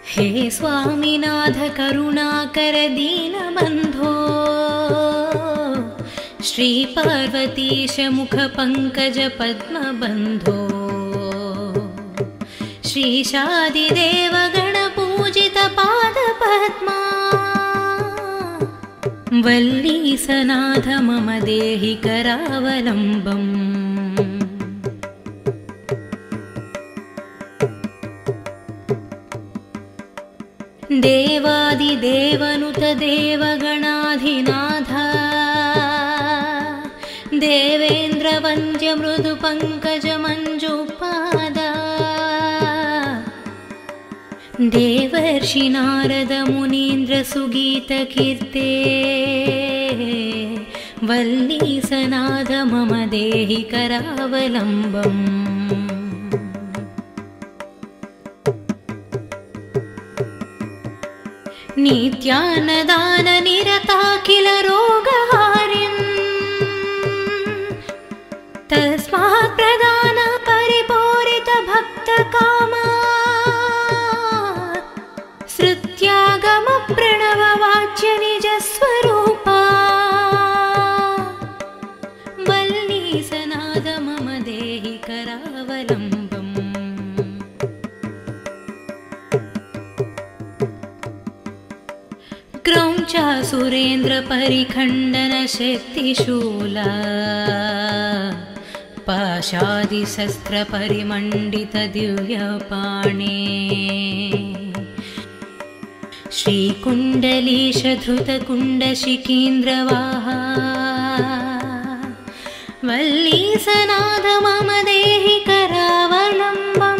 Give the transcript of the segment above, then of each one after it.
हे स्वामिनाथ करुणाकर दीनबन्धो श्री पार्वतीश मुख पंकज पद्मबन्धो श्रीशादिदेव गणपूजित पादपद्मा वल्लीसनाथ मम देहि करावलम्बम् देवादिदेवनुत देवगणाधिनाथ देवेन्द्रवन्द्य मृदु पंकज मंजुपादा देवर्षि नारद मुनीन्द्र सुगीत कीर्ते वल्लीसनाथ मम देहि करावलम्बम् नित्यानदान निरताखिल रोगहारिन् तस्मात् प्रदान परिपूरित भक्त कामा श्रुत्यागम प्रणव वाच्य निज स्वरूपा वल्लीसनाथ मम देहि करावलम्बम् क्रौञ्चा सुरेन्द्र परिखण्डन शक्तिशूला पाशादिशस्त्र परिमण्डित दिव्यपाणे श्रीकुण्डलीश धृतकुण्ड शिकीन्द्रवाहा वल्लीसनाथ मम देहि करावलम्बम्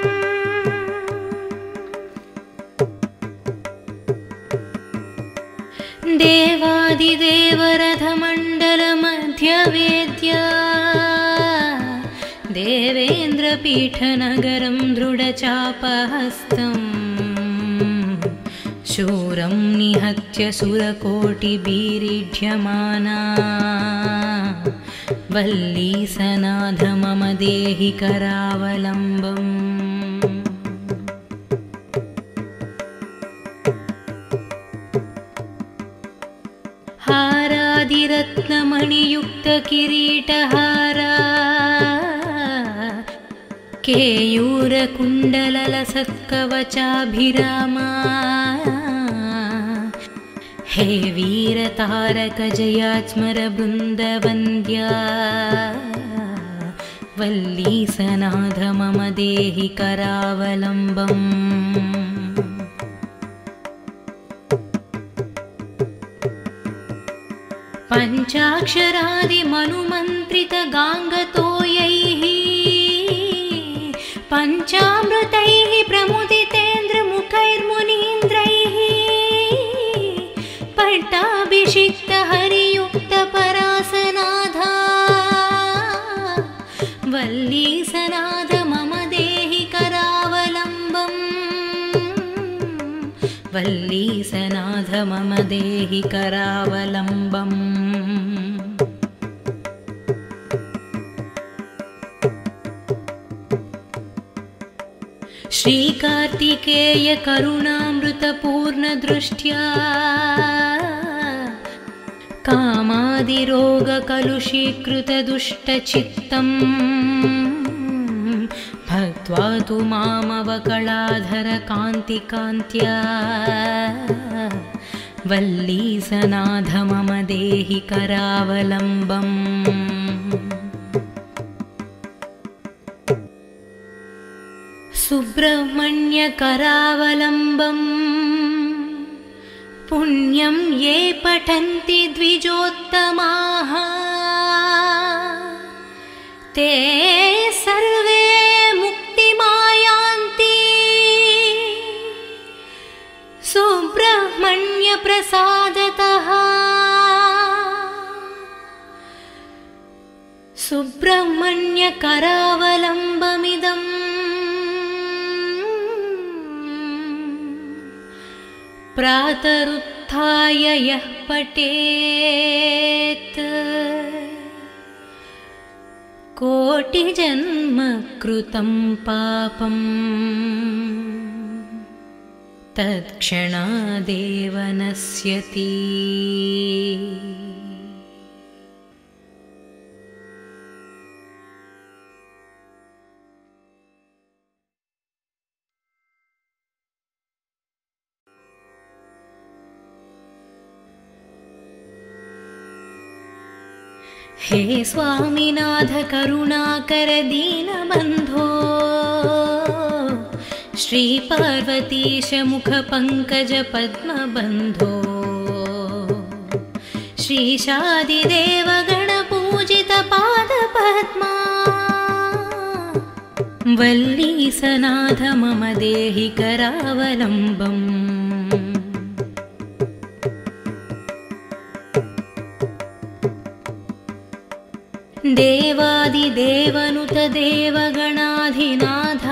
देवादिदेवरथमण्डल मध्यवेद्या देवेन्द्रपीठनगरं दृढचापहस्तम् शूरं निहत्य सुरकोटिबीरिढ्यमाना वल्लीसनाथ मम देहि करावलम्बम् हारादिरत्नमणियुक्त किरीटहारा केयूरकुण्डलसत्कवचाभिरामा हे वीरतारक जयास्मर बृन्दवन्द्या वल्लीसनाथ मम देहि करावलम्बम् पञ्चाक्षरादिमनुमन्त्रित गाङ्गतोयैः पञ्चामृतैः प्रमुदितेन्द्रमुखैर्मुनीन्द्रैः पट्टाभिषिक्त हरियुक्त परासनाथा वल्लीसनाथ मम देहि करावलम्बम् वल्लीसनाथ मम देहि करावलम्बम् श्रीकार्तिकेय करुणामृतपूर्ण दृष्ट्या कामादिरोगकलुषीकृत दुष्टचित्तम् भक्त्वा तु मामवकलाधर कान्तिकान्त्या वल्लीसनाथ मम देहि करावलम्बम् सुब्रह्मण्य करावलम्बम् पुण्यं ये पठन्ति द्विजोत्तमाः ते सर्वे मुक्तिमायान्ति सुब्रह्मण्य प्रसादतः सुब्रह्मण्य करावलम्बमिदम् प्रातरुत्थाय यः पठेत् कोटिजन्म कृतं पापम् तत्क्षणादेव नश्यति। हे स्वामिनाथ करुणाकर दीनबन्धो, श्रीपार्वतीश मुखपङ्कज पद्मबन्धो, श्रीशादिदेव गणपूजित पादपद्मा, वल्लीसनाथ मम देहि करावलम्बम्। देवादिदेवनुत देवगणाधिनाथ,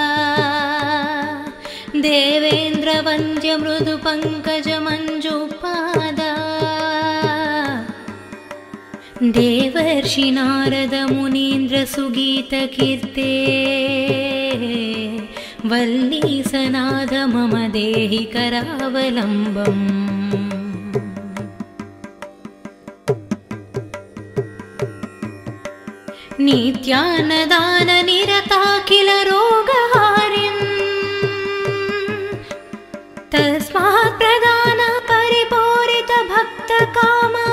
देवेन्द्रवन्द्य मृदुपङ्कज मञ्जुपादा, देवर्षि नारद मुनीन्द्र सुगीतकीर्ते, वल्लीसनाथ मम देहि करावलम्बम्। नित्यानदान निरताखिल रोगहारिन्, तस्मात् प्रदान परिपूरित भक्तकामा,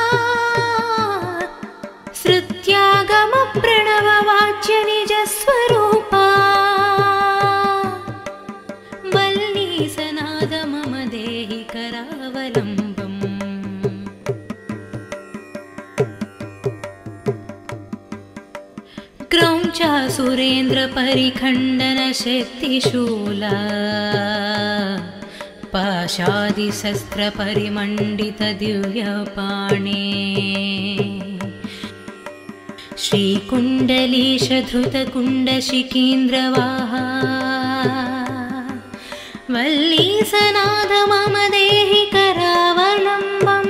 श्रुत्यागम प्रणव वाच्य निज स्वरूपा, वल्लीसनाथ मम देहि करावलम्बम्। क्रौञ्चा सुरेन्द्र परिखण्डन शक्तिशूला, पाशादिशस्त्र परिमण्डित दिव्यपाणे, श्रीकुण्डलीश धृतकुण्डशिकीन्द्रवाहा, वल्लीसनाथ मम देहि करावलम्बम्।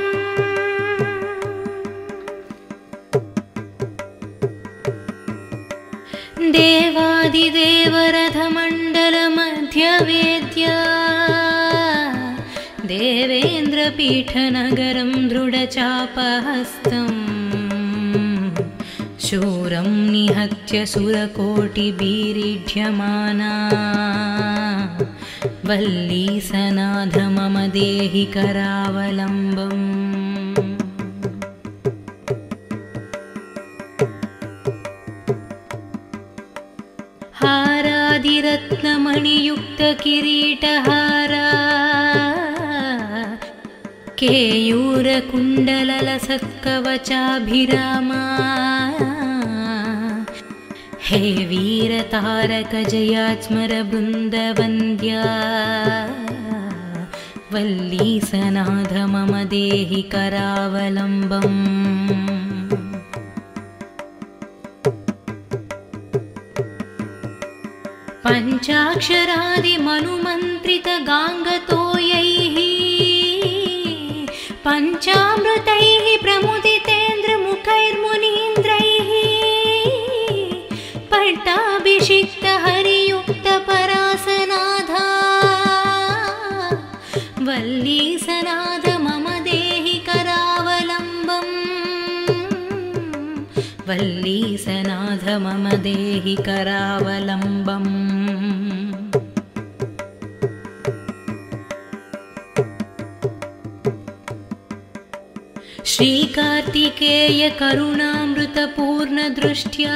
देवादिदेवरथमण्डल मध्यवेद्या, देवेन्द्रपीठनगरं दृढचापहस्तम्, शूरं निहत्य सुरकोटिबीरिढ्यमाना, वल्लीसनाथ मम देहि करावलम्बम्। हारादिरत्नमणियुक्त किरीटहारा, केयूरकुण्डललसत्कवचाभिरामा, हे वीरतारक जयास्मर बृन्दवन्द्या, वल्लीसनाथ मम देहि करावलम्बम्। पञ्चाक्षरादिमनुमन्त्रित गाङ्गतोयैः, पञ्चामृतैः प्रमुदितेन्द्रमुखैर्मुनीन्द्रैः, पट्टाभिषिक्त हरियुक्त परासनाथा, वल्लीसनाथ मम देहि करावलम्बम्। वल्लीसनाथ मम देहि करावलम्बम्। श्रीकार्तिकेय करुणामृतपूर्णदृष्ट्या,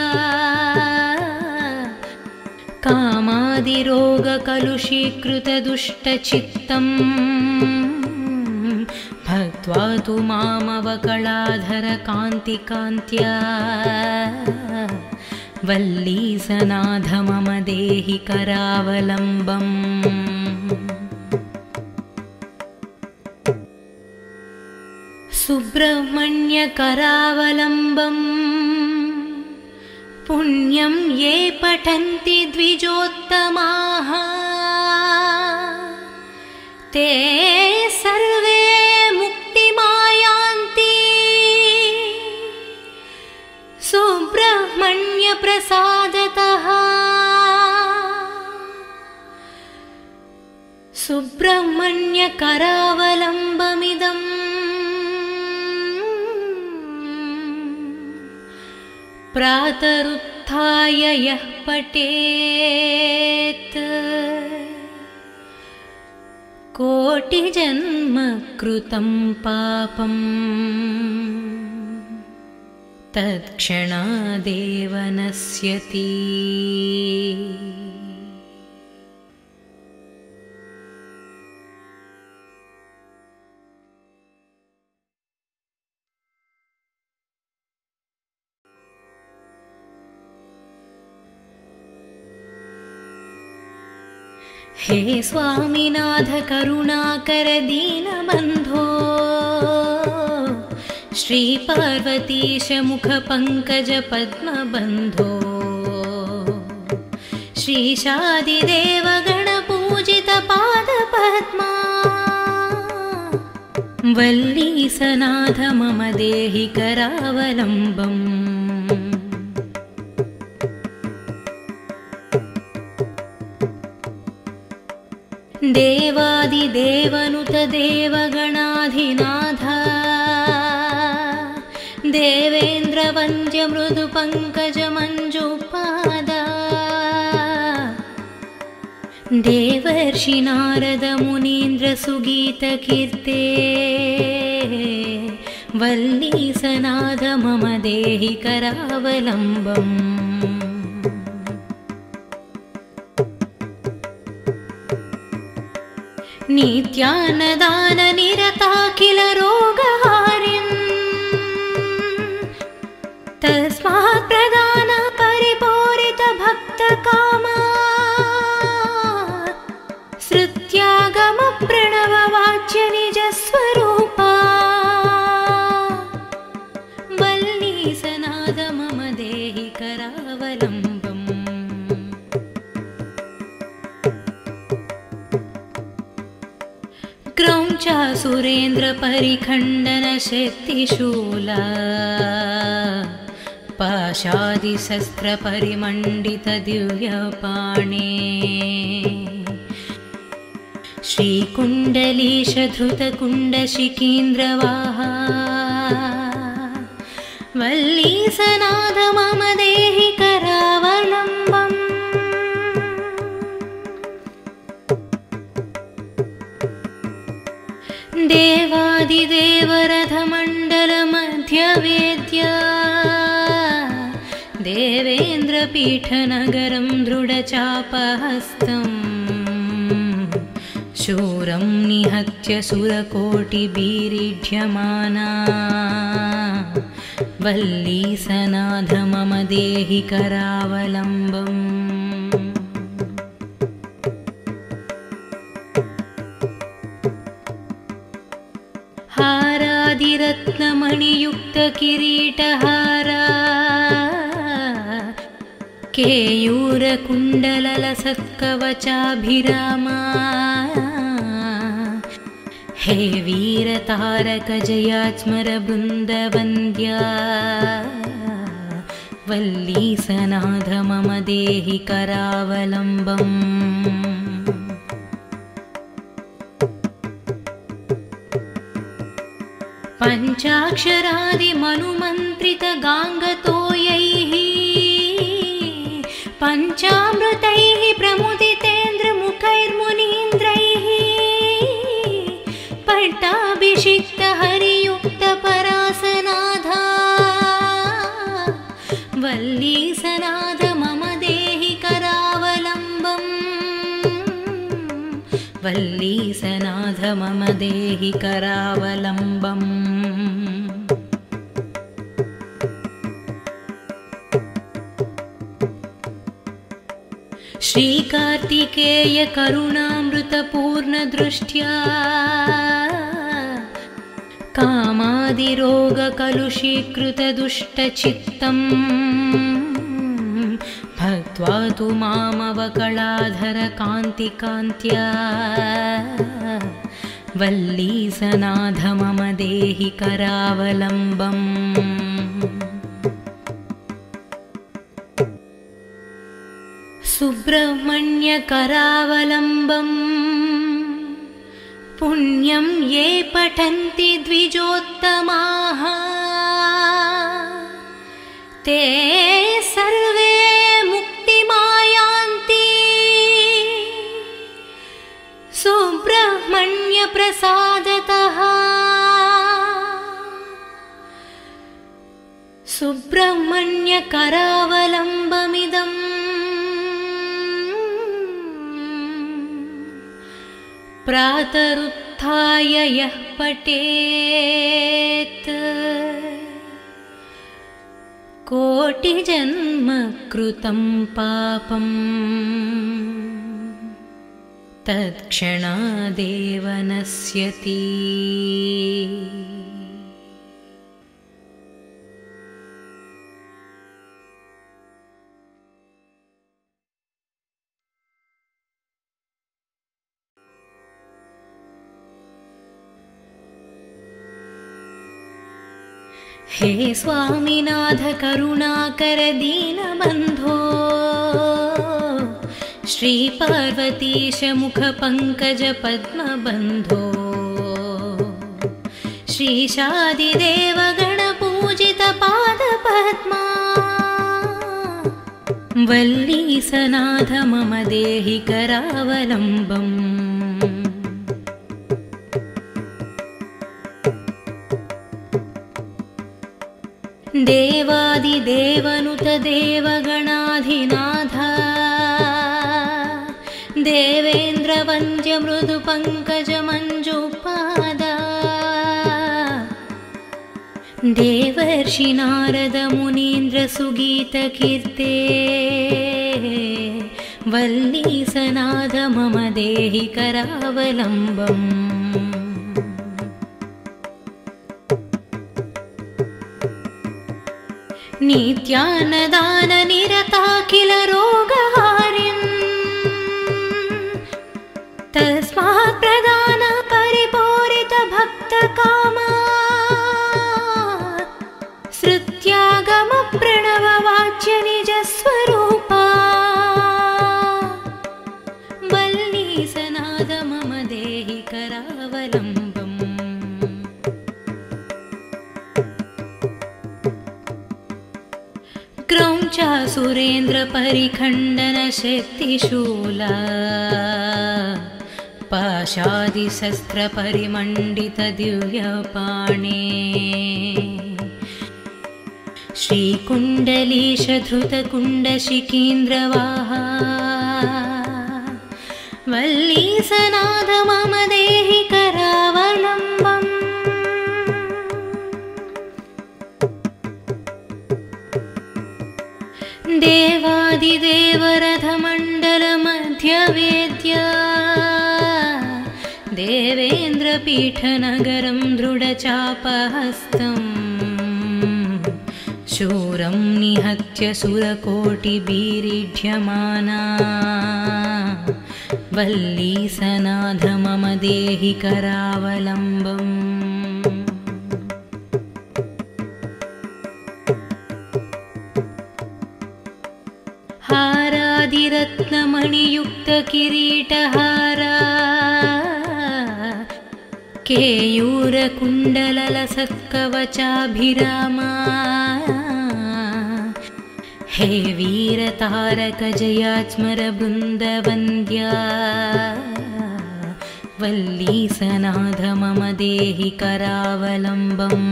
कामादिरोगकलुषीकृतदुष्टचित्तम्, भक्त्वा तु मामवकलाधर कान्तिकान्त्या, वल्लीसनाथ मम देहि करावलम्बम्। सुब्रह्मण्य करावलम्बम्, पुण्यं ये पठन्ति द्विजोत्तमाः, ते सर्वे मुक्तिमायान्ति। सुब्रह्मण्य प्रसादतः, सुब्रह्मण्यकरावलम्बमिदम् प्रातरुत्थाय यः पठेत् कोटिजन्म कृतं पापम् तत्क्षणादेव नश्यति। हे स्वामिनाथ करुणाकर दीनबन्धो श्रीपार्वतीश मुखपङ्कज पद्मबन्धो श्रीशादिदेव गणपूजित पादपद्मा वल्लीसनाथ मम देहि करावलम्बम्। देवादिदेवनुत देवगणाधिनाथ देवेन्द्रवन्द्य मृदुपङ्कज मञ्जुपादा देवर्षि नारद मुनीन्द्र सुगीतकीर्ते वल्लीसनाथ मम देहि करावलम्बम्। नित्यान्नदान निरताखिल रोगहारिन् तस्मात् प्रदान परिपूरित भक्तकामा श्रुत्यागम प्रणव वाच्य निज स्वरूपा वल्लीसनाथ मम देहि करावलम्बम्। क्रौञ्च सुरेन्द्र परिखण्डन शक्तिशूला पाशादिशस्त्र परिमण्डित दिव्यपाणे श्रीकुण्डलीश धृतकुण्डशिकीन्द्रवाहा वल्लीसनाथ मम देहि करावलम्बम्। देवादिदेवरथमण्डल मध्यवेद्य देवेन्द्रपीठनगरं दृढचापहस्तम् शूरं निहत्य सुरकोटिबीरिढ्यमाना वल्लीसनाथ मम देहि करावलम्बम्। हारादिरत्नमणियुक्त किरीटहारा केयूरकुण्डललसत्कवचाभिरामा हे वीरतारक जयास्मर बृन्दवन्द्या वल्लीसनाथ मम देहि करावलम्बम्। पञ्चाक्षरादिमनुमन्त्रित गाङ्गतोयैः पञ्चामृतैः प्रमुदितेन्द्रमुखैर्मुनीन्द्रैः पट्टाभिषिक्त हरियुक्त परासनाथा वल्लीसनाथ मम देहि करावलम्बम्। वल्लीसनाथ मम देहि करावलम्बम्। श्रीकार्तिकेय करुणामृतपूर्णदृष्ट्या कामादिरोगकलुषीकृतदुष्टचित्तम् भक्त्वा तु मामवकलाधर कान्तिकान्त्या वल्लीसनाथ मम देहि करावलम्बम्। सुब्रह्मण्यकरावलम्बम् पुण्यं ये पठन्ति द्विजोत्तमाः ते सर्वे मुक्तिमायान्ति सुब्रह्मण्यप्रसादतः सुब्रह्मण्यकरावलम्बमिदम् प्रातरुत्थाय यः पठेत् कोटिजन्म कृतं पापम् तत्क्षणादेव नश्यति। हे स्वामिनाथ करुणाकर दीनबन्धो श्रीपार्वतीश मुखपङ्कज पद्मबन्धो श्रीशादिदेव गणपूजित पादपद्मा वल्लीसनाथ मम देहि करावलम्बम्। देवादिदेवनुत देवगणाधिनाथ देवेन्द्रवन्द्य मृदुपङ्कज मञ्जुपादा देवर्षि नारद मुनीन्द्र सुगीतकीर्ते वल्लीसनाथ मम देहि करावलम्बम्। नित्यान्नदान निरताखिल रोगहारिन् तस्मात् प्रदान परिपूरित भक्तकामा श्रुत्यागम प्रणव वाच्य निजस्वरूपा वल्लीसनाथ मम देहि करावलम्बम्। क्रौञ्च सुरेन्द्र परिखण्डन शक्तिशूला पाशादिशस्त्र परिमण्डित दिव्यपाणे श्रीकुण्डलीश धृतकुण्डशिकीन्द्रवाहा वल्लीसनाथ मम देहि करावलम्बम्। देवादिदेवरथमण्डल मध्यवेद्या देवेन्द्रपीठनगरं दृढचापहस्तम् शूरं निहत्य सुरकोटिबीरिढ्यमाना वल्लीसनाथ मम देहि करावलम्बम्। हारादिरत्नमणियुक्त किरीटहारा केयूरकुण्डललसत्कवचाभिरामा हे वीरतारक जयास्मर बृन्दवन्द्या वल्लीसनाथ मम देहि करावलम्बम्।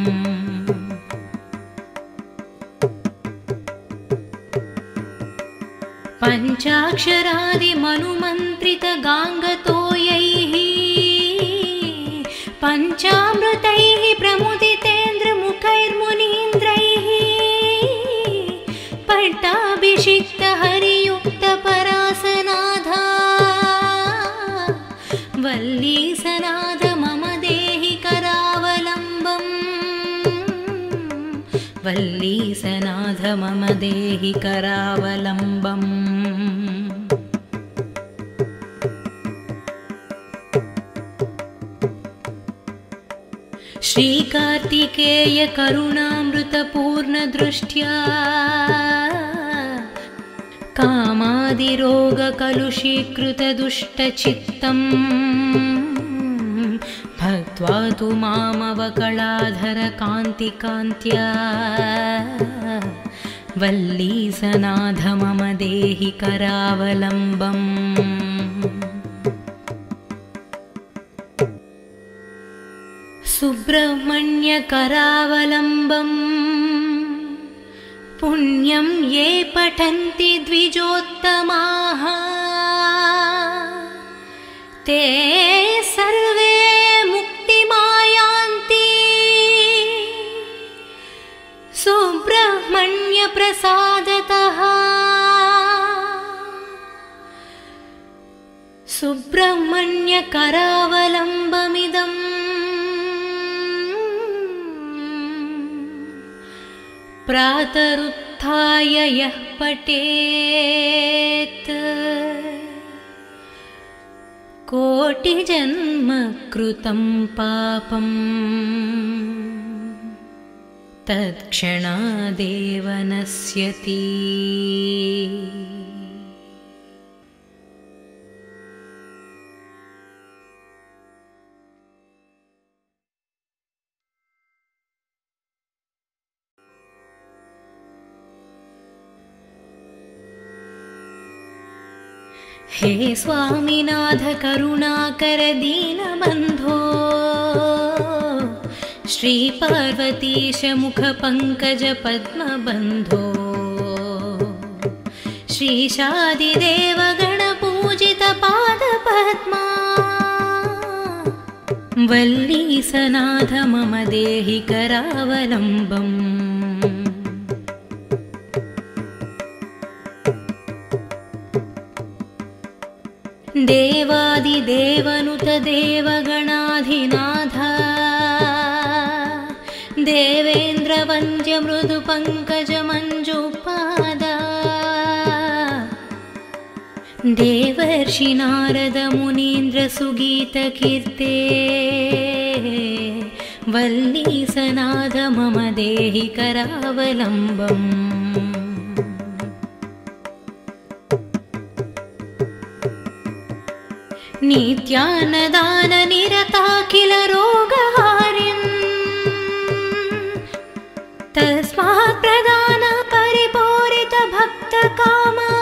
पञ्चाक्षरादिमनुमन्त्रित गाङ्गतोयैः पञ्चामृतैः प्रमुदितेन्द्रमुखैर्मुनीन्द्रैः पट्टाभिषिक्त हरियुक्त परासनाथा वल्लीसनाथ मम देहि करावलम्बम्। वल्लीसनाथ मम देहि करावलम्बम्। श्रीकार्तिकेय करुणामृतपूर्णदृष्ट्या कामादिरोगकलुषीकृतदुष्टचित्तम् ध्यात्वा तु मामवकलाधर कान्तिकान्त्या वल्लीसनाथ मम देहि करावलम्बम् सुब्रह्मण्यकरावलम्बम् पुण्यं ये पठन्ति द्विजोत्तमाः ते सर्वे मुक्तिमायान्ति सुब्रह्मण्यप्रसादतः सुब्रह्मण्यकरावलम्बमिदम् प्रातरुत्थाय यः पठेत् कोटिजन्म कृतं पापम् तत्क्षणादेव नश्यति। हे स्वामिनाथ करुणाकर दीनबन्धो श्रीपार्वतीश मुखपङ्कज पद्मबन्धो श्रीशादिदेव गणपूजित पादपद्मा वल्लीसनाथ मम देहि करावलम्बम् देवादिदेवनुत देवगणाधिनाथ देवेन्द्रवन्द्य मृदुपङ्कज मञ्जुपादा देवर्षि नारद मुनीन्द्र सुगीतकीर्ते वल्लीसनाथ मम देहि करावलम्बम् नित्यान्नदान निरताखिल रोगहारिन् तस्मात् प्रदान परिपूरित भक्तकामा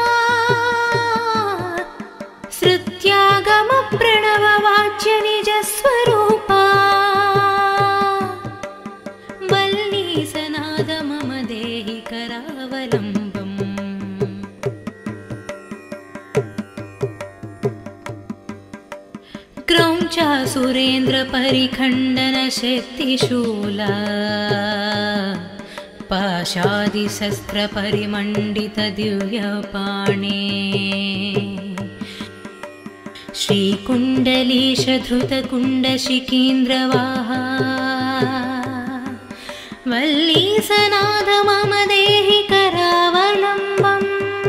श्रुत्यागम प्रणव वाच्य निज स्वरूपा वल्लीसनाथ मम देहि करावलम्बम् क्रौञ्चा सुरेन्द्र परिखण्डन शक्तिशूला पाशादिशस्त्र परिमण्डित दिव्यपाणे श्रीकुण्डलीश धृतकुण्डशिकीन्द्रवाहा वल्लीसनाथ मम देहि करावलम्बम्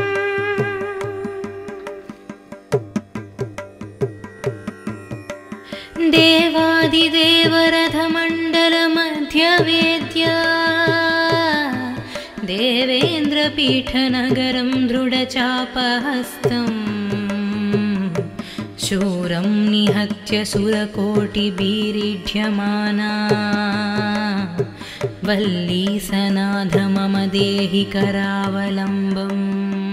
देवादिदेवरथमण्डल मध्यवेद्या देवेन्द्रपीठनगरं दृढचापहस्तम् शूरं निहत्य सुरकोटिबीरिढ्यमाना वल्लीसनाथ मम देहि करावलम्बम्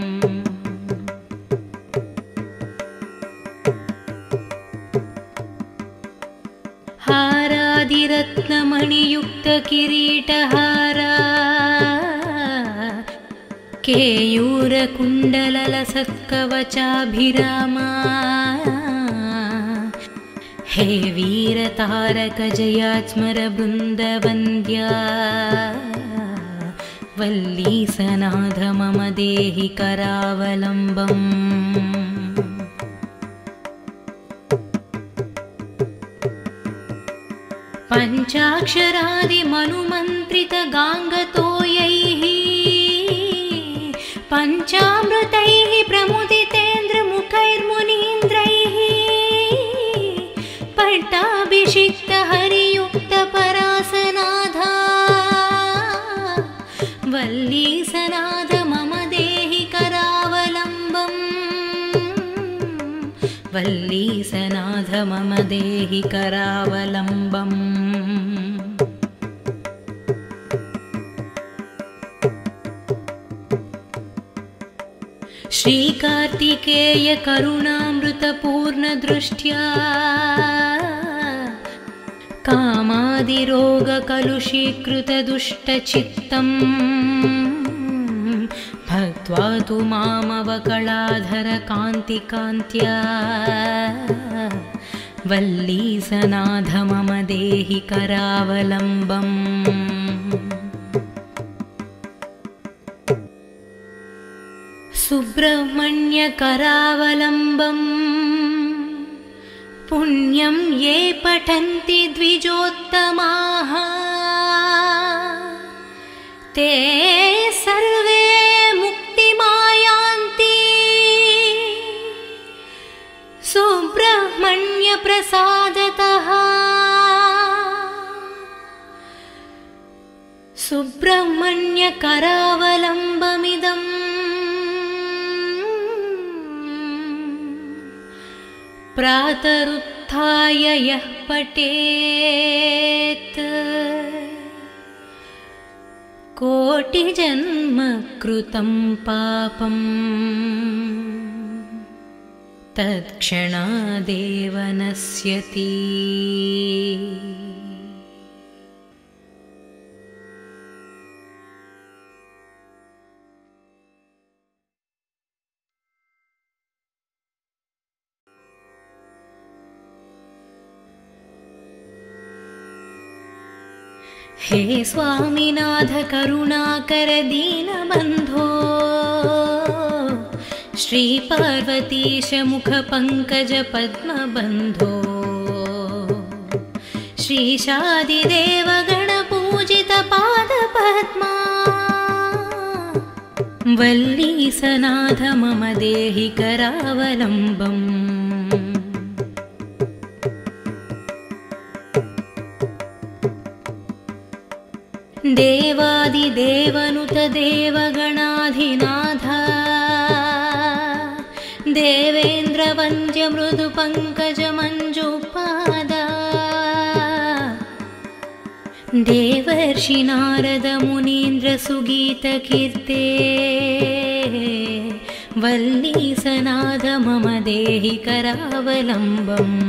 हारादिरत्नमणियुक्तकिरीटहारा केयूरकुण्डललसत्कवचाभिरामा हे वीरतारक जयात्मर बृन्दवन्द्या वल्लीसनाथ मम देहि करावलम्बम् पञ्चाक्षरादिमनुमन्त्रित गाङ्गतोयैः पञ्चामृतैः प्रमुदितेन्द्रमुखैर्मुनीन्द्रैः पट्टाभिषिक्त हरियुक्त परासनाथा वल्लीसनाथ मम देहि करावलम्बम् वल्लीसनाथ मम देहि करावलम्बम्। श्रीकार्तिकेय करुणामृतपूर्णदृष्ट्या कामादिरोगकलुषीकृतदुष्टचित्तम् भक्त्वा तु मामवकलाधरकान्तिकान्त्या वल्लीसनाथ मम देहि करावलम्बम्। सुब्रह्मण्यकरावलम्बम् पुण्यं ये पठन्ति द्विजोत्तमाः ते सर्वे मुक्तिमायान्ति। सुब्रह्मण्यप्रसादतः सुब्रह्मण्यकरावलम्बमिदम् प्रातरुत्थाय यः पठेत् कोटिजन्म कृतं पापम् तत्क्षणादेव नश्यति। हे स्वामिनाथ करुणाकर दीनबन्धो श्रीपार्वतीश मुखपङ्कज पद्मबन्धो श्रीशादिदेव गणपूजित पादपद्मा वल्लीसनाथ मम देहि करावलम्बम्। देवादिदेवनुत देवगणाधिनाथ देवेन्द्रवन्द्य मृदुपङ्कज मञ्जुपादा देवर्षि नारद मुनीन्द्र सुगीतकीर्ते वल्लीसनाथ मम देहि करावलम्बम्।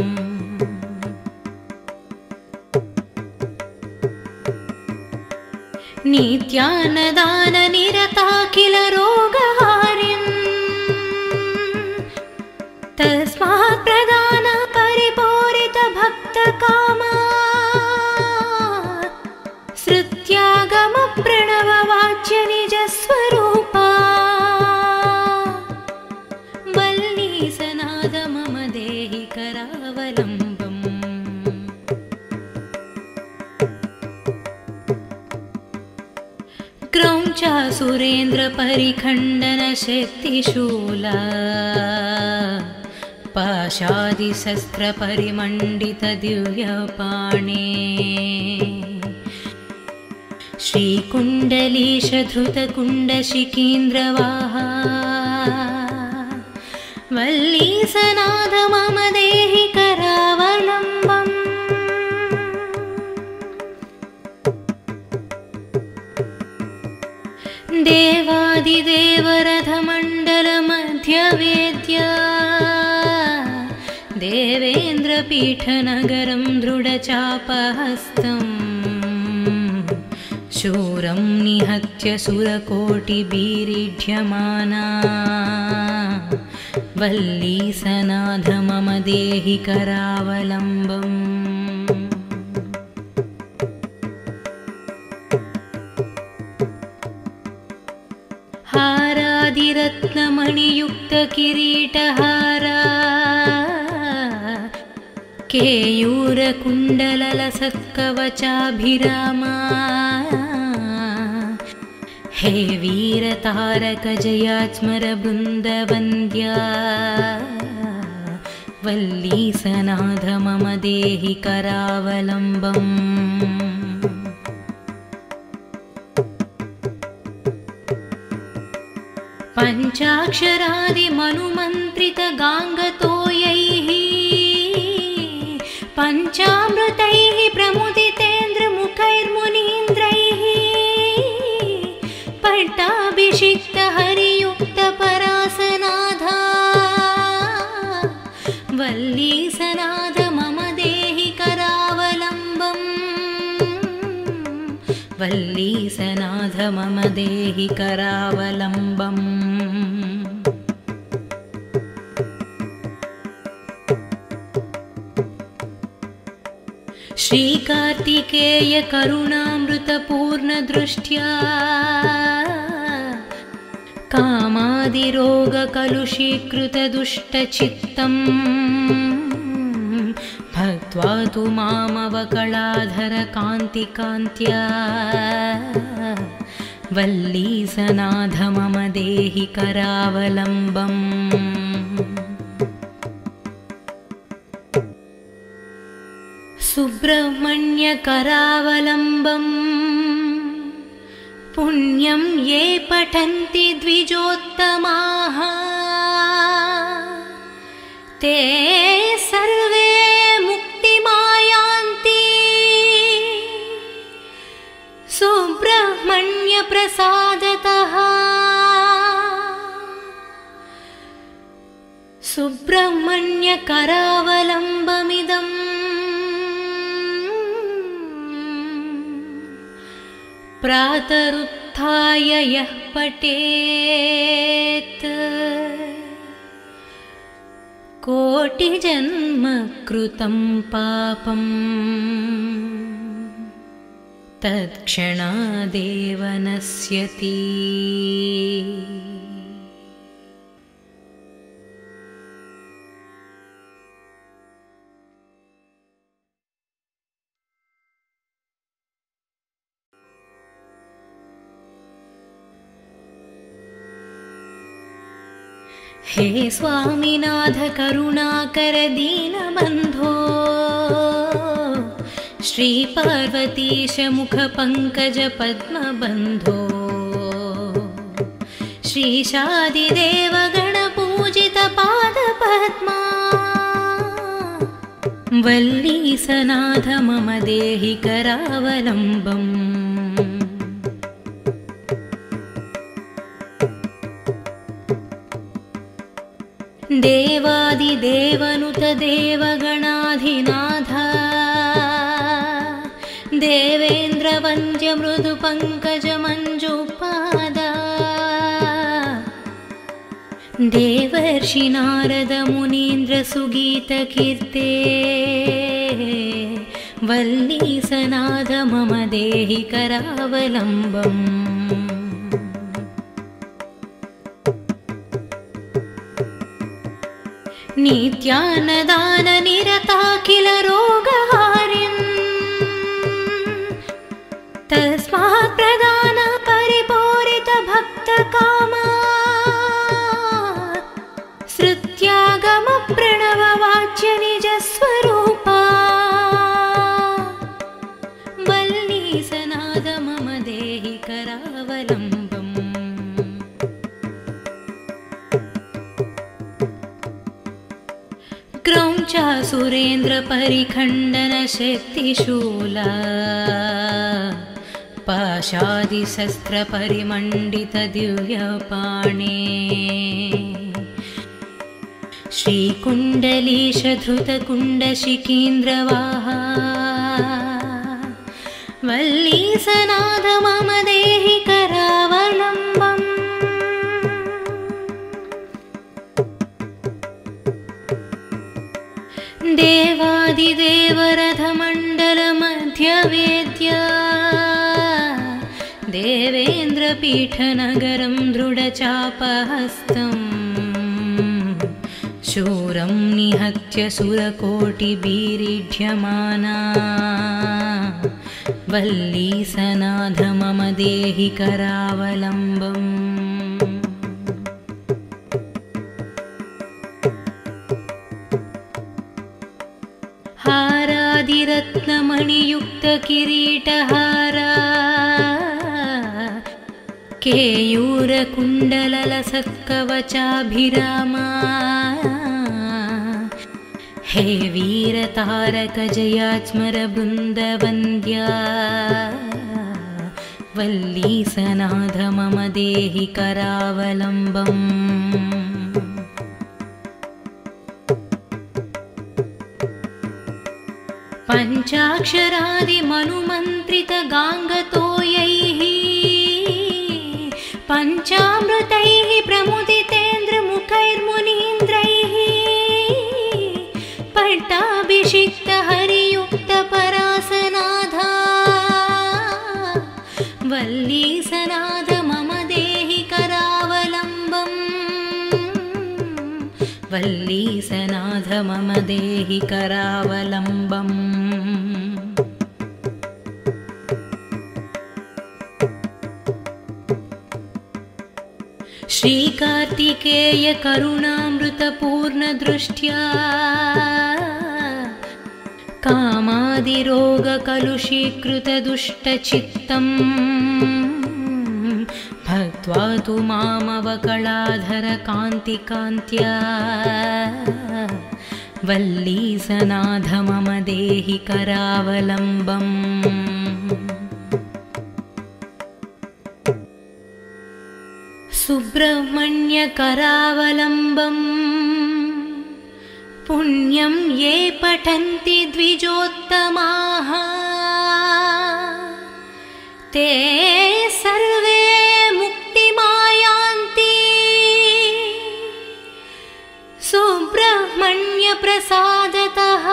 नित्यानदान निरताखिल रोगहारिन् तस्मात् प्रदान परिपूरित भक्तकामा श्रुत्यागम प्रणव वाच्य निजस्वरूपा वल्लीसनाथ मम देहि करावलम्बम्। क्रौञ्चा सुरेन्द्र परिखण्डन शक्तिशूला पाशादिशस्त्र परिमण्डित दिव्यपाणे श्रीकुण्डलीश धृतकुण्डशिकीन्द्रवाहा वल्लीसनाथ मम देहि करावलम्बम्। देवादिदेवरथमण्डलमध्यवेद्या देवेन्द्रपीठनगरं दृढचापहस्तम् शूरं निहत्य सुरकोटिबीरिढ्यमाना वल्लीसनाथ मम देहि करावलम्बम्। हारादिरत्नमणियुक्त किरीटहारा केयूरकुण्डललसत्कवचाभिरामा हे वीरतारक जयात्मर बृन्दवन्द्या वल्लीसनाथ मम देहि करावलम्बम्। पञ्चाक्षरादिमनुमन्त्रितगाङ्गतोयैः पञ्चामृतैः प्रमुदितेन्द्रमुखैर्मुनीन्द्रैः पट्टाभिषिक्तहरियुक्तपरासनाधा वल्लीसनाथ मम देहि करावलम्बम् वल्लीसनाथ मम देहि करावलम्बम् श्रीकार्तिकेय करुणामृतपूर्णदृष्ट्या कामादिरोगकलुषीकृतदुष्टचित्तम् भक्त्वा तु मामवकलाधरकान्तिकान्त्या वल्लीसनाथ मम देहि करावलम्बम् सुब्रह्मण्यकरावलम्बम् पुण्यं ये पठन्ति द्विजोत्तमाः ते सर्वे मुक्तिमायान्ति सुब्रह्मण्यप्रसादतः सुब्रह्मण्यकरावलम्बमिदम् प्रातरुत्थाय यः पठेत् कोटिजन्म कृतं पापम् तत्क्षणादेव नश्यति हे स्वामिनाथ करुणाकर दीनबन्धो श्रीपार्वतीश मुखपङ्कज पद्मबन्धो श्रीशादिदेव गणपूजित पादपद्मा वल्लीसनाथ मम देहि करावलम्बम् देवादिदेवनुत देवगणाधिनाथ देवेन्द्रवन्द्य मृदुपङ्कज मञ्जुपादा देवर्षि नारद मुनीन्द्र सुगीतकीर्ते वल्लीसनाथ मम देहि करावलम्बम् नित्यान्नदाननिरताखिल रोगहारिन् तस्मात् प्रदान परिपूरित भक्तकामा श्रुत्यागम प्रणववाच्य निजस्वरूपा वल्लीसनाथ मम देहि करावलम्बम् क्रौञ्चा सुरेन्द्र परिखण्डन शक्तिशूला पाशादिशस्त्र परिमण्डित दिव्यपाणे श्रीकुण्डलीश धृतकुण्डशिकीन्द्रवाहा वल्लीसनाथ मम देहि करावलम्बम् देवादिदेवरथमण्डलमध्यवेद्या देवेन्द्रपीठनगरं दृढचापहस्तम् शूरं निहत्य सुरकोटिबीरिढ्यमाना वल्लीसनाथ मम देहि करावलम्बम् हारादिरत्नमणियुक्त किरीटहारा केयूरकुण्डललसत्कवचाभिरामा हे वीरतारकजयास्मरबृन्दवन्द्या वल्ली सनाथ मम देहि करावलम्बम्। पञ्चाक्षरादिमनुमन्त्रितगाङ्गतोयैः पञ्चामृतैः प्रमुदितेन्द्रमुखैर्मुनीन्द्रैः पट्टाभिषिक्तहरियुक्तपरासनाधा वल्ली सनाथ मम देहि करावलम्बम्। वल्ली सनाथ मम देहि करावलम्बम्। श्रीकार्तिकेय करुणामृतपूर्णदृष्ट्या कामादिरोगकलुषीकृतदुष्टचित्तम् भक्त्वा तु मामवकलाधरकान्तिकान्त्या वल्ली सनाथ मम देहि करावलम्बम्। सुब्रह्मण्यकरावलम्बम् पुण्यं ये पठन्ति द्विजोत्तमाः ते सर्वे मुक्तिमायान्ति। सुब्रह्मण्यप्रसादतः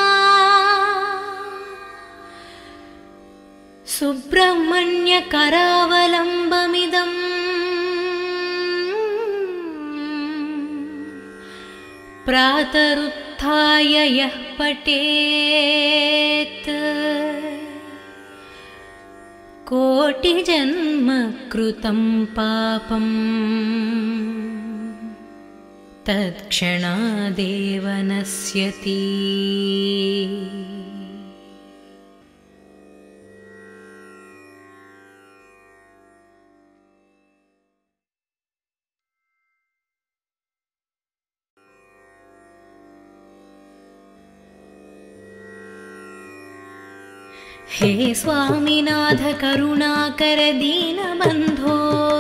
सुब्रह्मण्यकरावलम्बमिदम् प्रातरुत्थाय यः पठेत् कोटिजन्म कृतं पापम् तत्क्षणादेव नश्यति। हे स्वामिनाथ करुणाकर दीनबन्धो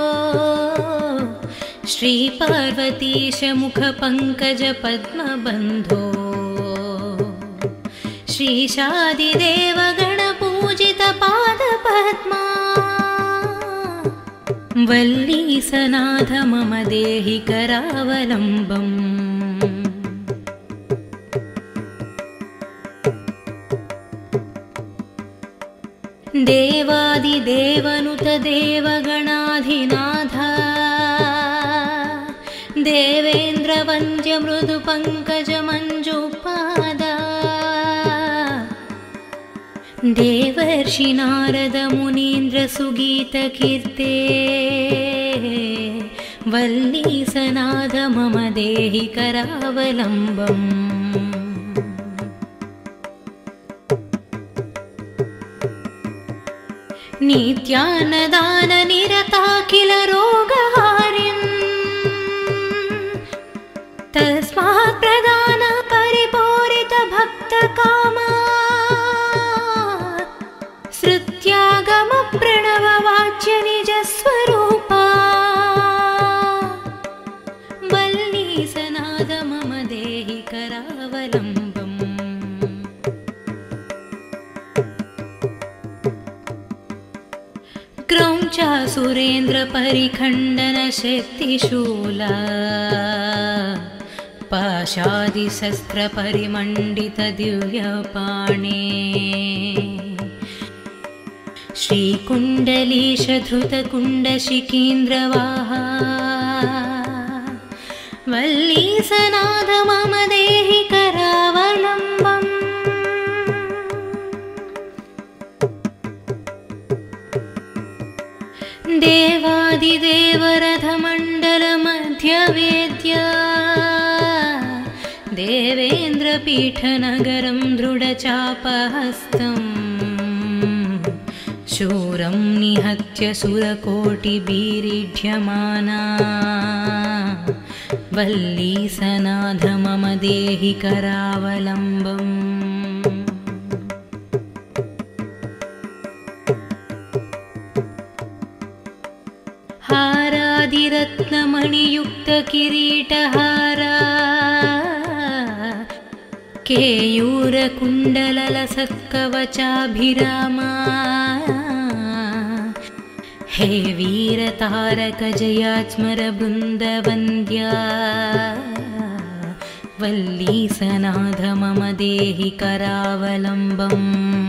श्रीपार्वतीश मुखपङ्कज पद्मबन्धो श्रीशादिदेव गणपूजित पादपद्मा वल्ली सनाथ मम देहि करावलम्बम्। देवादिदेवनुत देवगणाधिनाथ देवेन्द्रवन्द्य मृदुपङ्कज मञ्जुपादा देवर्षि नारद मुनीन्द्र सुगीतकीर्ते वल्ली सनाथ मम देहि करावलम्बम्। नित्यान्नदाननिरताखिल रोगहारिन् तस्मात् प्रदान परिपूरित भक्तकामा श्रुत्यागम प्रणववाच्य निजस्वरूपा वल्ली सनाथ मम देहि करावलम्बम्। क्रौञ्च सुरेन्द्र परिखण्डन शक्तिशूला पाशादिशस्त्र परिमण्डित दिव्यपाणे श्रीकुण्डलीश धृतकुण्डशिकीन्द्रवाहा वल्ली सनाथ मम देहि करावलम्बम्। देवादिदेवरथमण्डलमध्यवेद्या देवेन्द्रपीठनगरं दृढचापहस्तम् शूरं निहत्य सुरकोटिभिरीढ्यमाना वल्लीसनाथ मम देहि करावलम्बम् हारादिरत्नमणियुक्तकिरीटहारा केयूरकुण्डललसत्कवचाभिरामा हे वीरतारकजयास्मरबृन्दवन्द्या वल्लीसनाथ मम देहि करावलम्बम्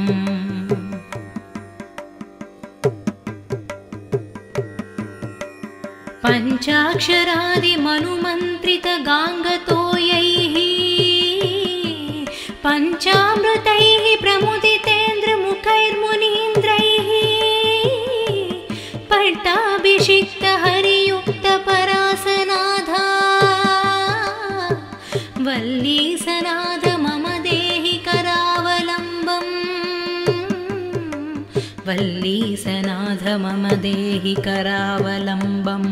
पञ्चाक्षरादिमनुमन्त्रितगाङ्गतोयैः पञ्चामृतैः प्रमुदितेन्द्रमुखैर्मुनीन्द्रैः पट्टाभिषिक्तहरियुक्तपरासनाथा वल्लीसनाथ मम देहि करावलम्बम् वल्लीसनाथ मम देहि करावलम्बम्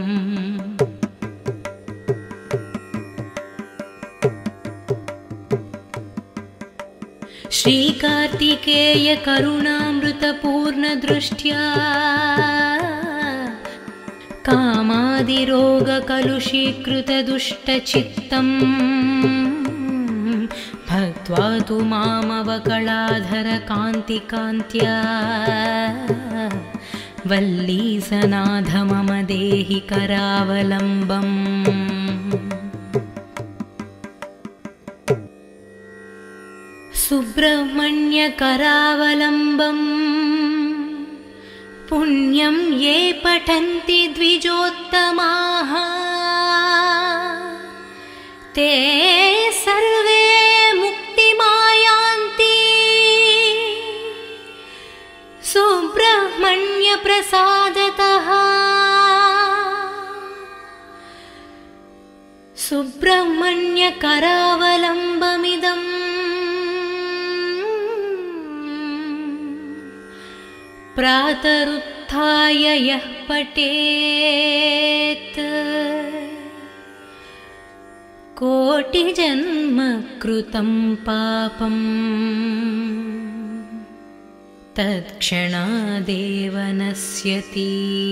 श्रीकार्तिकेय करुणामृतपूर्णदृष्ट्या कामादिरोगकलुषीकृतदुष्टचित्तम् भक्त्वा तु मामवकलाधरकान्तिकान्त्या वल्लीसनाथ मम देहि करावलम्बम् सुब्रह्मण्यकरावलम्बम् पुण्यं ये पठन्ति द्विजोत्तमाः ते सर्वे मुक्तिमायान्ति सुब्रह्मण्यप्रसादतः सुब्रह्मण्यकरावलम्बमिदम् प्रातरुत्थाय यः पठेत् कोटिजन्म कृतं पापम् तत्क्षणादेव नश्यति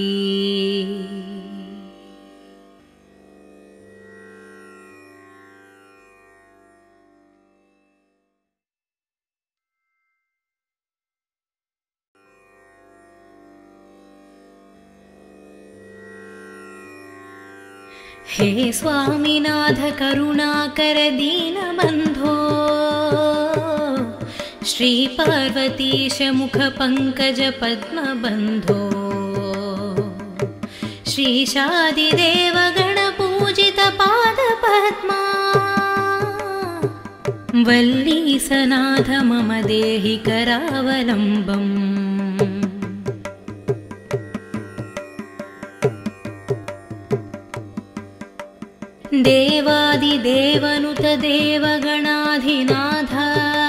हे स्वामिनाथ करुणाकर दीनबन्धो श्रीपार्वतीश मुखपङ्कज पद्मबन्धो श्रीशादिदेव गणपूजित पादपद्मा वल्लीसनाथ मम देहि करावलम्बम् देवादिदेवनुत देवगणाधिनाथ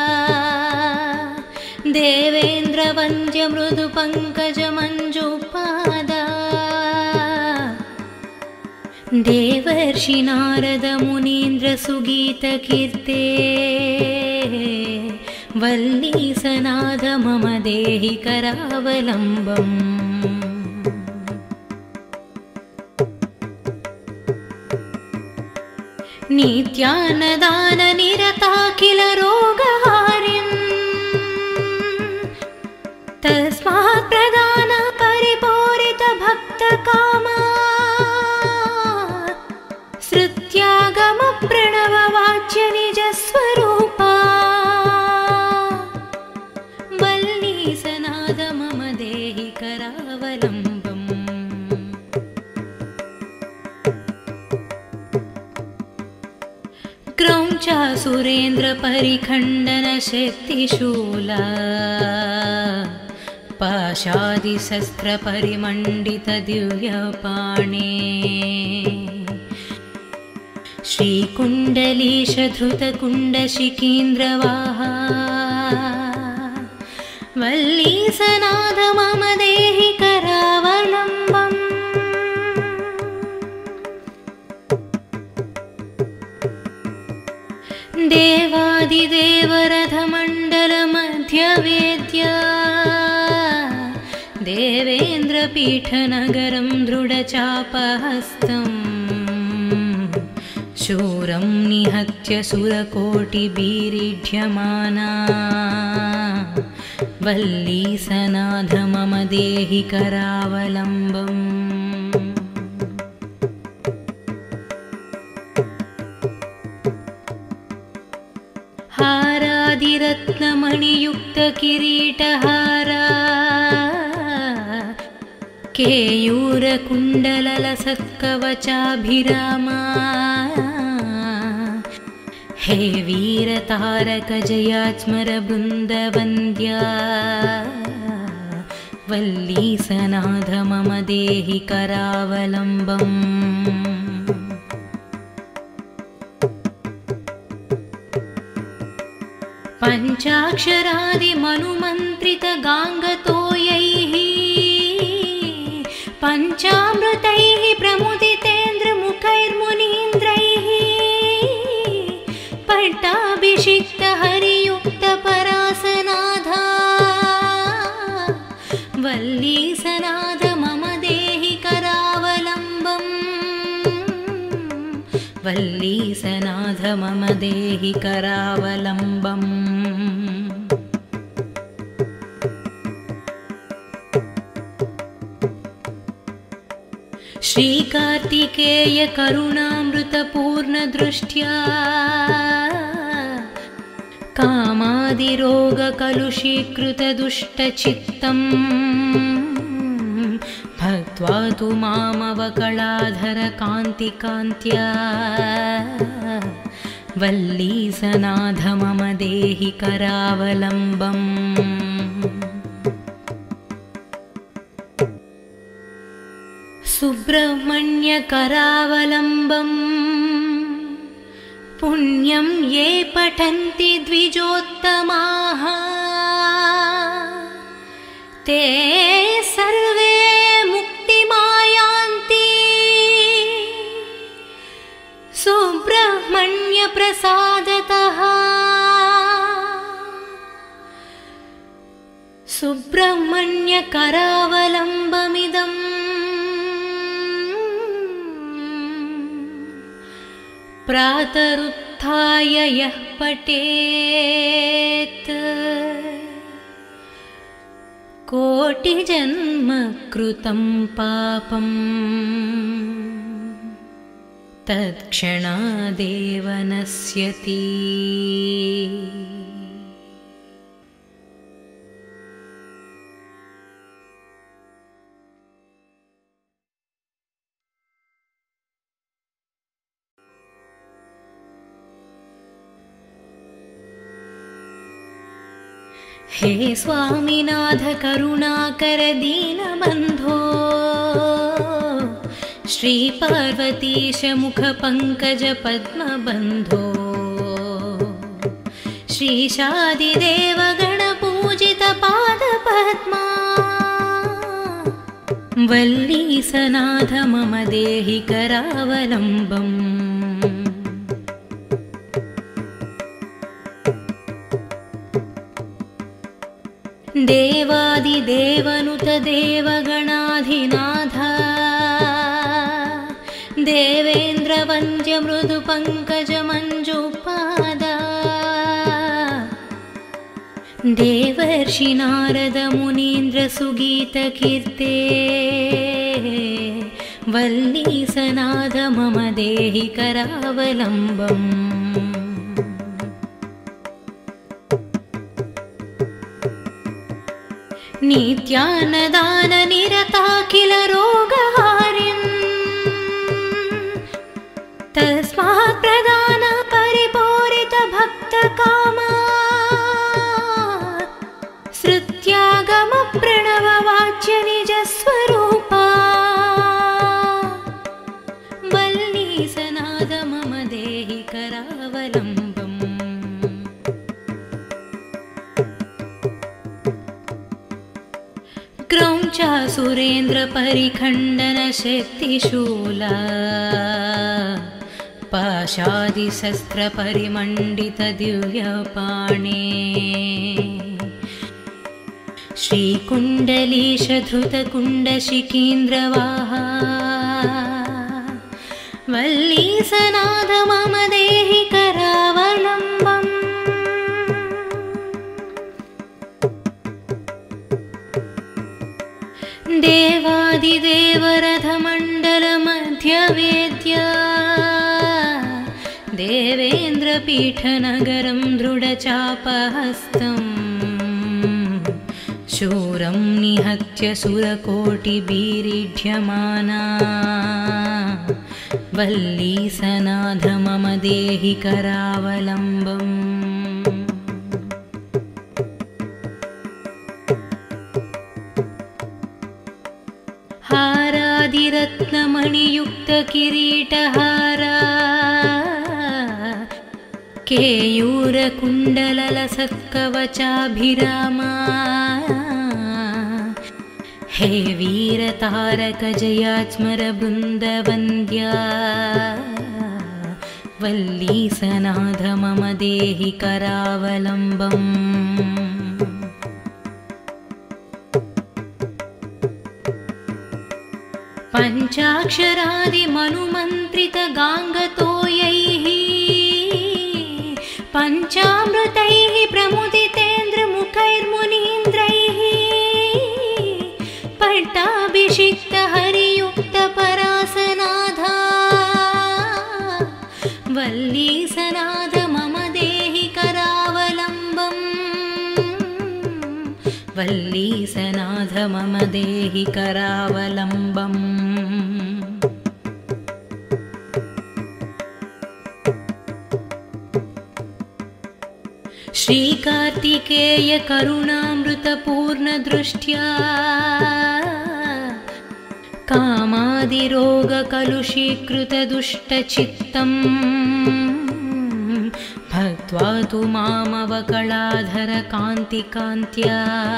देवेन्द्रवन्द्य मृदुपङ्कजमञ्जुपादा देवर्षि नारद मुनीन्द्रसुगीतकीर्ते वल्लीसनाथ मम देहि करावलम्बम् नित्यान्नदाननिरताखिल रोगहारिन् तस्मात् प्रदान परिपूरित भक्तकामा श्रुत्यागम प्रणववाच्य निजस्वरूपा वल्लीसनाथ मम देहि करावलम्बम् क्रौञ्च सुरेन्द्र परिखण्डन शक्तिशूला पाशादिशस्त्र परिमण्डित दिव्यपाणे श्रीकुण्डलीश धृतकुण्डशिकीन्द्रवाहा वल्लीस वल्लीसनाथ मम देहि करावलम्बम् देवादिदेवरथमण्डलमध्यवेद्या देवेन्द्रपीठनगरं दृढचापहस्तम् शूरं निहत्य सुरकोटिबीरिढ्यमाना वल्लीसनाथ मम देहि करावलम्बम् हारादिरत्नमणियुक्तकिरीटहारा केयूरकुण्डललसत्कवचाभिरामा हे वीरतारकजयास्मरबृन्दवन्द्या वल्लीसनाथ मम देहि करावलम्बम् पञ्चाक्षरादिमनुमन्त्रितगाङ्गतोयैः पञ्चामृतैः प्रमुदितेन्द्रमुखैर्मुनीन्द्रैः पट्टाभिषिक्तहरियुक्तपरासनाथा वल्लीसनाथ मम देहि करावलम्बम् वल्लीसनाथ मम देहि करावलम्बम् श्रीकार्तिकेय करुणामृतपूर्णदृष्ट्या कामादिरोगकलुषीकृतदुष्टचित्तम् भक्त्वा तु मामवकलाधरकान्तिकान्त्या वल्लीसनाथ मम देहि करावलम्बम् सुब्रह्मण्यकरावलम्बम् पुण्यं ये पठन्ति द्विजोत्तमाः ते सर्वे मुक्तिमायान्ति सुब्रह्मण्यप्रसादतः सुब्रह्मण्यकरावलम्बमिदम् प्रातरुत्थाय यः पठेत् कोटिजन्म कृतं पापम् तत्क्षणादेव नश्यति। हे स्वामिनाथ करुणाकर दीनबन्धो श्रीपार्वतीश मुखपङ्कज पद्मबन्धो श्रीशादिदेव गणपूजित पादपद्मा वल्लीसनाथ मम देहि करावलम्बम् देवादिदेवनुत देवगणाधिनाथ देवेन्द्रवन्द्य मृदुपङ्कज मञ्जुपादा देवर्षि नारद मुनीन्द्र सुगीतकीर्ते वल्लीसनाथ मम देहि करावलम्बम् नित्यान्नदान निरताखिल रोगहारिन् तस्मात् प्रदान परिपूरित भक्तकामा श्रुत्यागम प्रणव वाच्य निज स्वरूपा वल्लीसनाथ मम देहि करावलम्बम् चासुरेन्द्रपरिखण्डनशक्तिशूला पाशादिशस्त्रपरिमण्डितदिव्यपाणे श्रीकुण्डलीशधृतकुण्डशिकीन्द्रवाहा वल्लीसनाथ मम देहि करावलम्बम् देवादिदेवरथमण्डलमध्यवेद्या देवेन्द्रपीठनगरं दृढचापहस्तम् शूरं निहत्य सुरकोटिबीरिढ्यमाना वल्लीसनाथ मम देहि करावलम्बम् हारादिरत्नमणियुक्तकिरीटहारा केयूरकुण्डललसत्कवचाभिरामा हे वीरतारकजयात्स्मरबृन्दवन्द्या वल्लीसनाथ मम देहि करावलम्बम् पञ्चाक्षरादिमनुमन्त्रितगाङ्गतोयैः पञ्चामृतैः प्रमुदितेन्द्रमुखैर्मुनीन्द्रैः पट्टाभिषिक्तहरियुक्तपरासनाथा वल्लीसनाथ मम देहि करावलम्बम् वल्लीसनाथ मम देहि करावलम्बम् श्रीकार्तिकेय करुणामृतपूर्णदृष्ट्या कामादिरोगकलुषीकृतदुष्टचित्तम् भक्त्वा तु मामवकलाधरकान्तिकान्त्या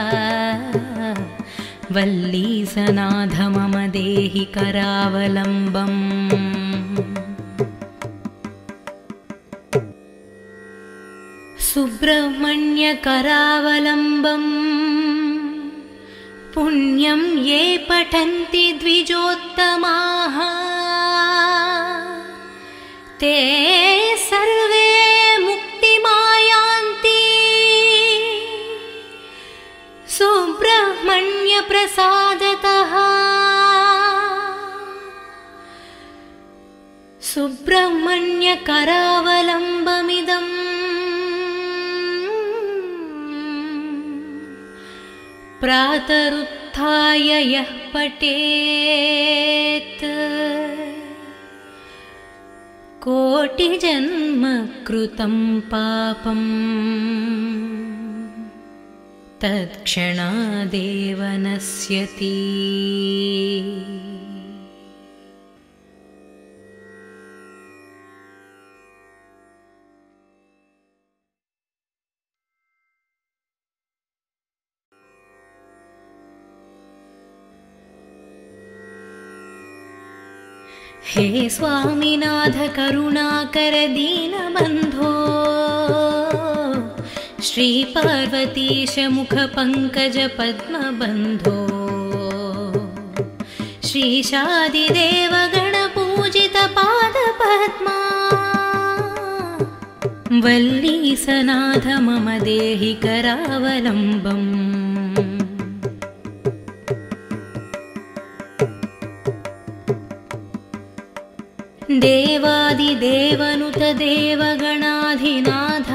वल्लीसनाथ मम देहि करावलम्बम् सुब्रह्मण्यकरावलम्बम् पुण्यं ये पठन्ति द्विजोत्तमाः ते सर्वे मुक्तिमायान्ति सुब्रह्मण्यप्रसादतः सुब्रह्मण्यकरावलम्बमिदम् प्रातरुत्थाय यः पठेत् कोटिजन्म कृतं पापम् तत्क्षणादेव नश्यति। हे स्वामिनाथ करुणाकर दीनबन्धो श्रीपार्वतीश मुखपङ्कज पद्मबन्धो श्रीशादिदेव गणपूजित पादपद्मा वल्लीसनाथ मम देहि करावलम्बम् देवादिदेवनुत देवगणाधिनाथ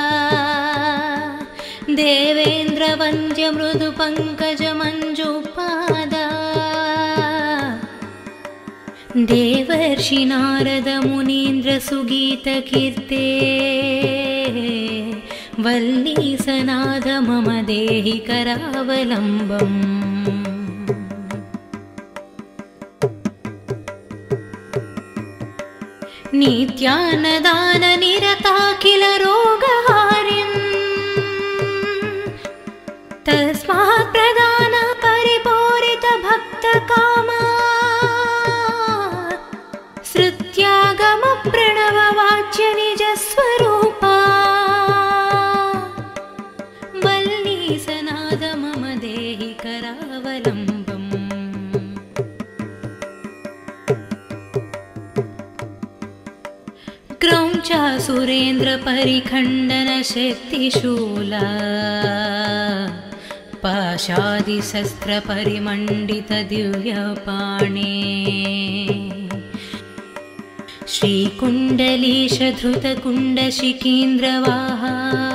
देवेन्द्रवन्द्य मृदुपङ्कज मञ्जुपादा देवर्षि नारद मुनीन्द्र सुगीतकीर्ते वल्लीसनाथ मम देहि करावलम्बम् नित्यानदान निरताखिल रोगहारिन् तस्मात् प्रदान परिपूरित क्रौञ्चा सुरेन्द्रपरिखण्डनशक्तिशूला पाशादिशस्त्रपरिमण्डितदिव्यपाणे श्रीकुण्डलीशधृतकुण्डशिकीन्द्रवाहा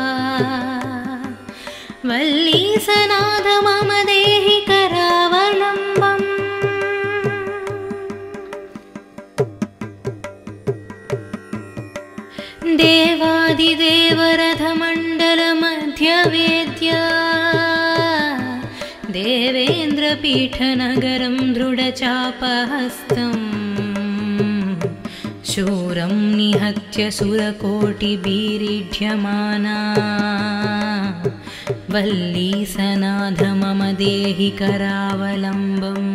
वल्लीसनाथ मम देहि करावलम्बम् देवादिदेवरथमण्डलमध्यवेद्या देवेन्द्रपीठनगरं दृढचापहस्तम् शूरं निहत्य सुरकोटिबीरिढ्यमाना वल्लीसनाथ मम देहि करावलम्बम्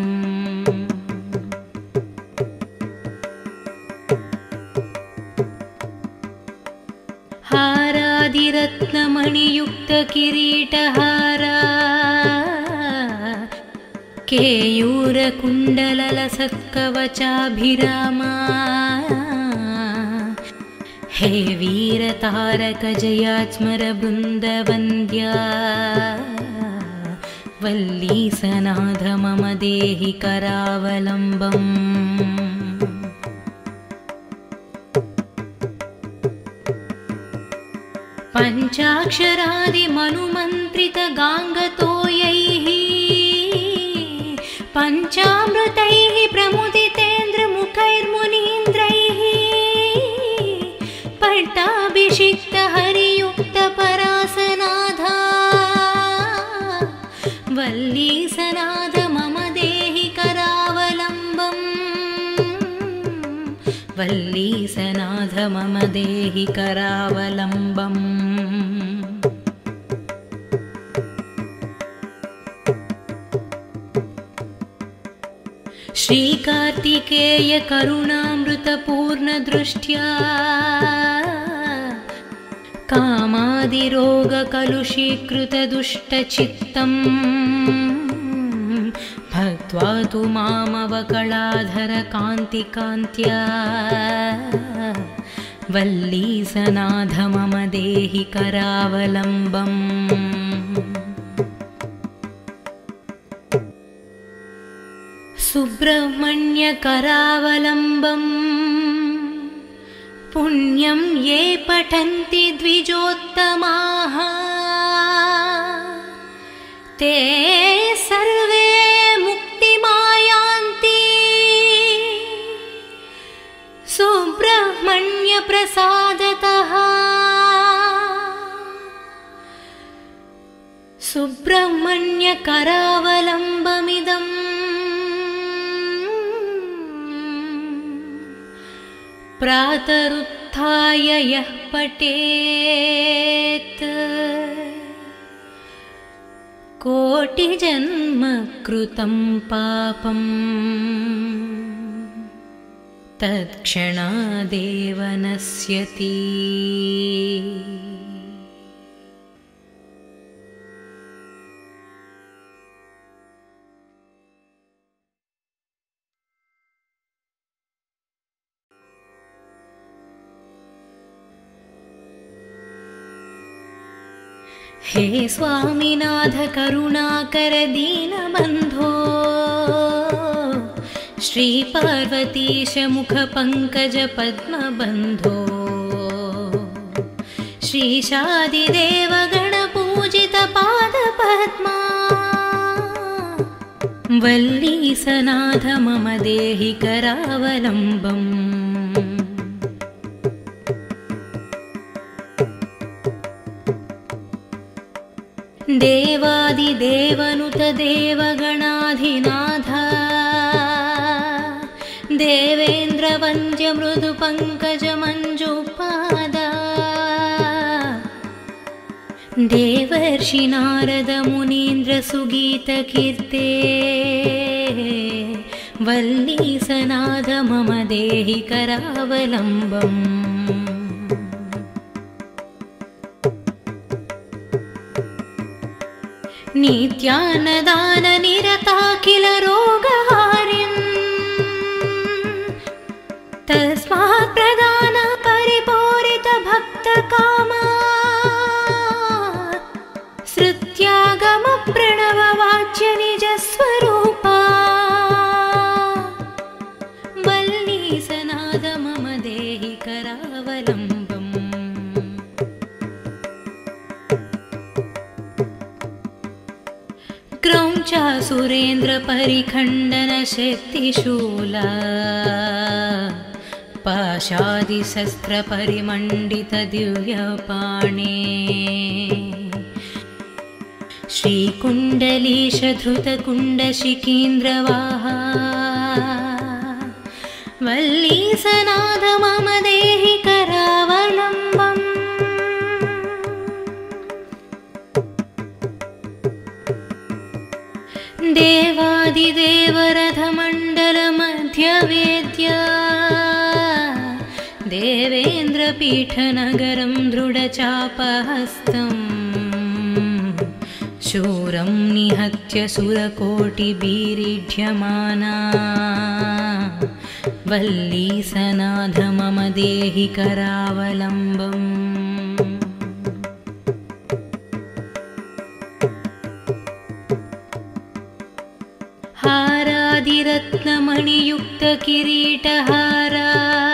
हारादिरत्नमणियुक्तकिरीटहारा केयूरकुण्डललसत्कवचाभिरामा हे वीरतारकजयात्स्मरबृन्दवन्द्या वल्लीसनाथ मम देहि करावलम्बम् पञ्चाक्षरादिमनुमन्त्रितगाङ्गतोयैः पञ्चामृतैः प्रमुदितेन्द्रमुखैर्मुनीन्द्रैः पट्टाभिषिक्तहरियुक्तपरासनाथा वल्लीसनाथ मम देहि करावलम्बम् वल्लीसनाथ मम देहि करावलम्बम् श्रीकार्तिकेय करुणामृतपूर्णदृष्ट्या कामादिरोगकलुषीकृतदुष्टचित्तं भक्त्वा तु मामवकलाधरकान्तिकान्त्या वल्लीसनाथ मम देहि करावलम्बम् सुब्रह्मण्यकरावलम्बम् पुण्यं ये पठन्ति द्विजोत्तमाः ते सर्वे मुक्तिमायान्ति सुब्रह्मण्यप्रसादतः सुब्रह्मण्यकरावलम्बमिदम् प्रातरुत्थाय यः पठेत् कोटिजन्म कृतं पापम् तत्क्षणादेव नश्यति। हे स्वामिनाथ करुणाकर दीनबन्धो श्रीपार्वतीश मुखपङ्कज पद्मबन्धो श्रीशादिदेव गणपूजित पादपद्मा वल्लीसनाथ मम देहि करावलम्बम् देवादिदेवनुत देवगणाधिनाथ देवेन्द्रवन्द्य मृदुपङ्कजमञ्जुपादा देवर्षि नारद मुनीन्द्र सुगीतकीर्ते वल्लीसनाथ मम देहि करावलम्बम् नित्यान्नदाननिरताखिल रोगहारिन् तस्मात् प्रदान परिपालनकर्त्री पाञ्चासुरेन्द्रपरिखण्डनशक्तिशूला पाशादिशस्त्रपरिमण्डितदिव्यपाणे श्रीकुण्डलीशधृतकुण्डशिकीन्द्रवाहा वल्लीसनाथ मम देहि करावलम्बम् देवादिदेवरथमण्डलमध्यवेद्या देवेन्द्रपीठनगरं दृढचापहस्तम् शूरं निहत्य सुरकोटिबीरिढ्यमाना वल्लीसनाथ मम देहि करावलम्बम् हारादिरत्नमणियुक्तकिरीटहारा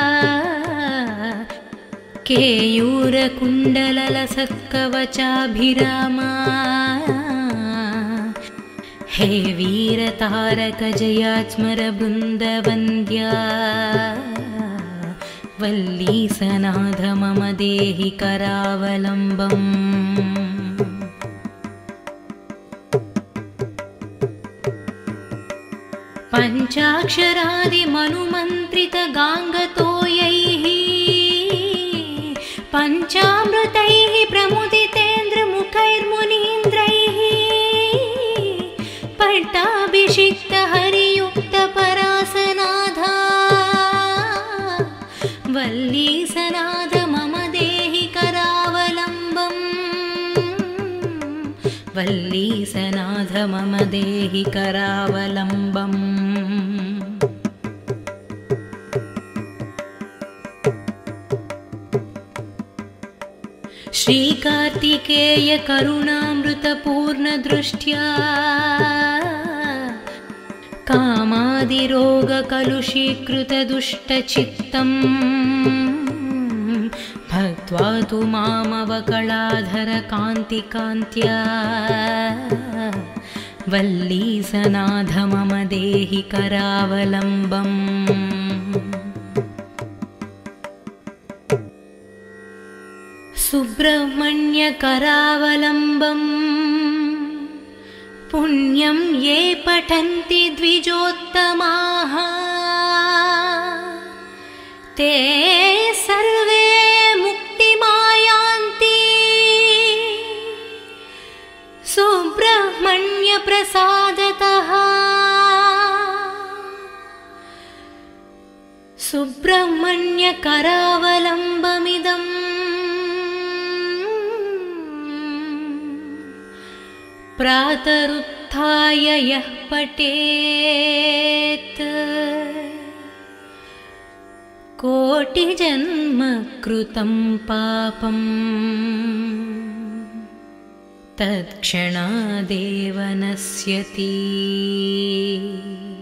केयूरकुण्डललसत्कवचाभिरामा हे वीरतारकजयास्मरबृन्दवन्द्या वल्लीसनाथ मम देहि करावलम्बम् पञ्चाक्षरादिमनुमन्त्रितगाङ्गतोयैः पञ्चामृतैः प्रमुदितेन्द्रमुखैर्मुनीन्द्रैः पट्टाभिषिक्तहरियुक्तपरासनाथा वल्लीसनाथ मम देहि करावलम्बम् वल्लीसनाथ मम देहि करावलम्बम् श्रीकार्तिकेय करुणामृतपूर्णदृष्ट्या कामादिरोगकलुषीकृतदुष्टचित्तम् भक्त्वा तु मामवकलाधरकान्तिकान्त्या वल्लीसनाथ मम देहि करावलम्बम् सुब्रह्मण्यकरावलम्बम् पुण्यं ये पठन्ति द्विजोत्तमाः ते सर्वे मुक्तिमायान्ति सुब्रह्मण्यप्रसादतः सुब्रह्मण्यकरावलम्बमिदम् प्रातरुत्थाय यः पठेत् कोटिजन्म कृतं पापम् तत्क्षणादेव नश्यति।